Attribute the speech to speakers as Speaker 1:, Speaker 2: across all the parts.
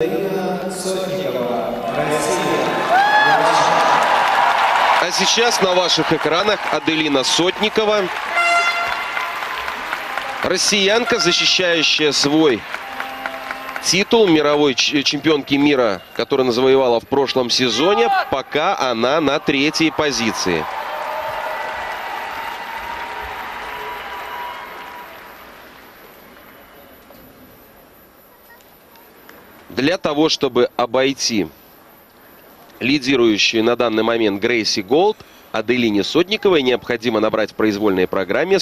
Speaker 1: А сейчас на ваших экранах Аделина Сотникова. Россиянка, защищающая свой титул мировой чемпионки мира, который она завоевала в прошлом сезоне. Пока она на 3-й позиции. Для того, чтобы обойти лидирующую на данный момент Грейси Голд, Аделине Сотниковой необходимо набрать в произвольной программе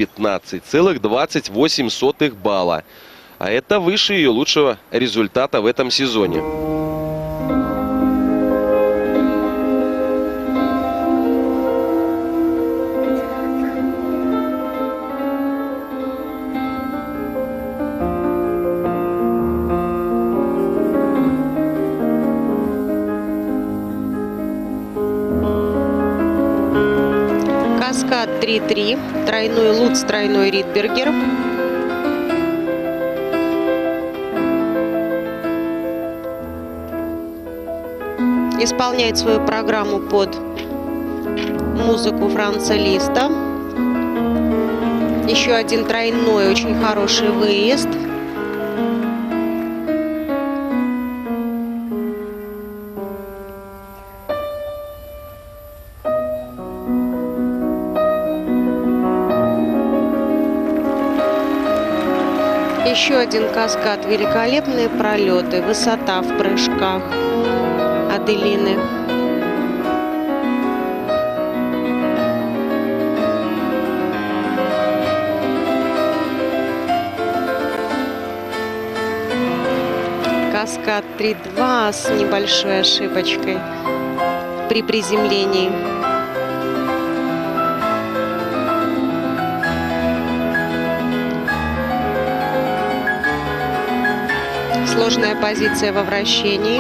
Speaker 1: 115,28 балла. А это выше ее лучшего результата в этом сезоне.
Speaker 2: Каскад 3-3, тройной Лутц, тройной Ридбергер. Исполняет свою программу под музыку Франца Листа. Еще один тройной, очень хороший выезд. Еще один каскад, великолепные пролеты, высота в прыжках Аделины. Каскад 3-2 с небольшой ошибочкой при приземлении. Сложная позиция во вращении.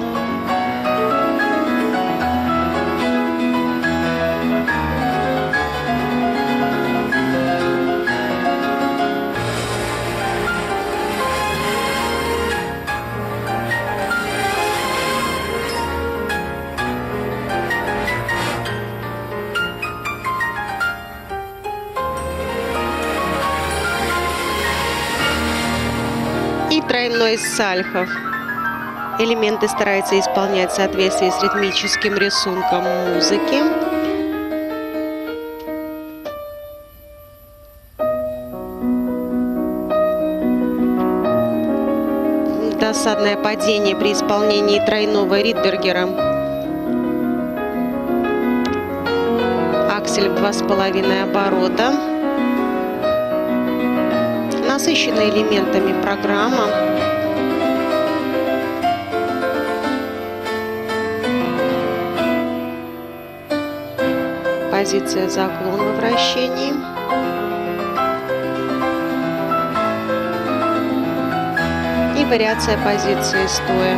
Speaker 2: И тройной сальхов. Элементы старается исполнять в соответствии с ритмическим рисунком музыки. Досадное падение при исполнении тройного Ридбергера. Аксель в 2,5 оборота. Насыщена элементами программа. Позиция заклон во вращении. И вариация позиции стоя.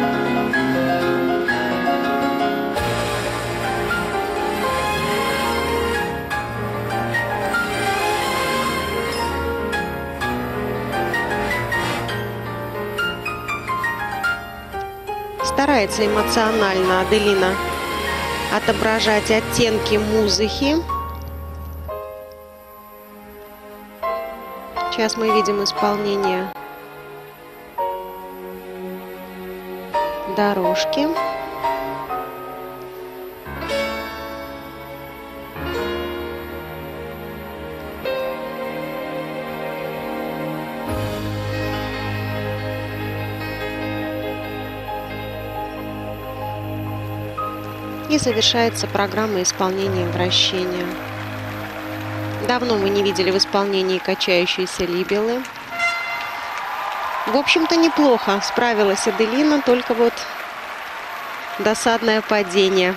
Speaker 2: Старается эмоционально Аделина отображать оттенки музыки. Сейчас мы видим исполнение дорожки. И завершается программа исполнения вращения. Давно мы не видели в исполнении качающейся либелы. В общем-то, неплохо справилась Аделина, только вот досадное падение.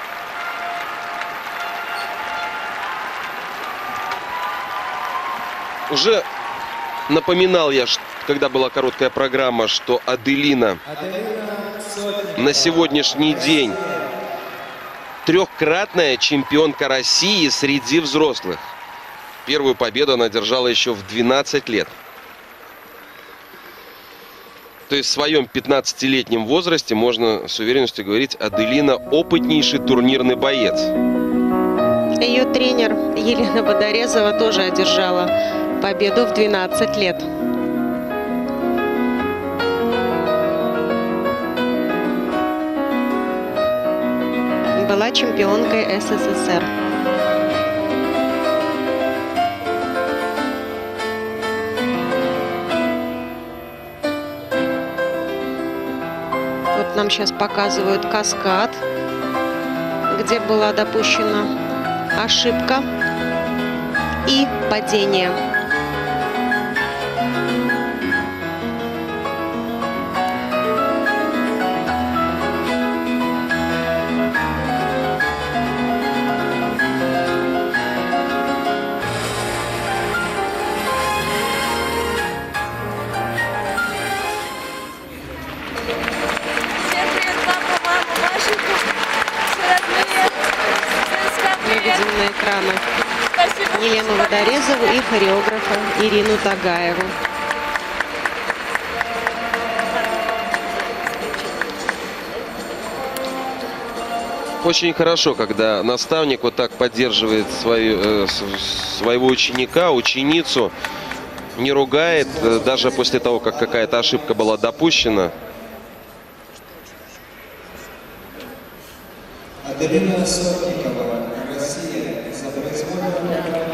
Speaker 1: Уже напоминал я, когда была короткая программа, что Аделина на сегодняшний день трехкратная чемпионка России среди взрослых. Первую победу она одержала еще в 12 лет. То есть в своем 15-летнем возрасте можно с уверенностью говорить, Аделина опытнейший турнирный боец.
Speaker 2: Ее тренер Елена Водорезова тоже одержала победу в 12 лет. Была чемпионкой СССР. Вот нам сейчас показывают каскад, где была допущена ошибка и падение. Мы видим на экранах Елену Водорезову и хореографа Ирину Тагаеву.
Speaker 1: Очень хорошо, когда наставник вот так поддерживает своего ученика, ученицу, не ругает, даже после того, как какая-то ошибка была допущена.
Speaker 3: Аделина Сотникова, Россия, за произвольную программу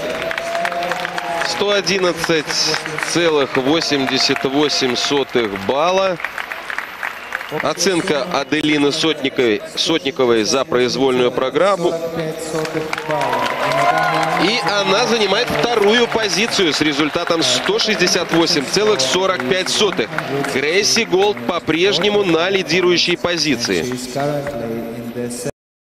Speaker 1: 111,88 балла. Оценка Аделины Сотниковой за произвольную программу. И она занимает вторую позицию с результатом 168,45. Грейси Голд по-прежнему на лидирующей позиции.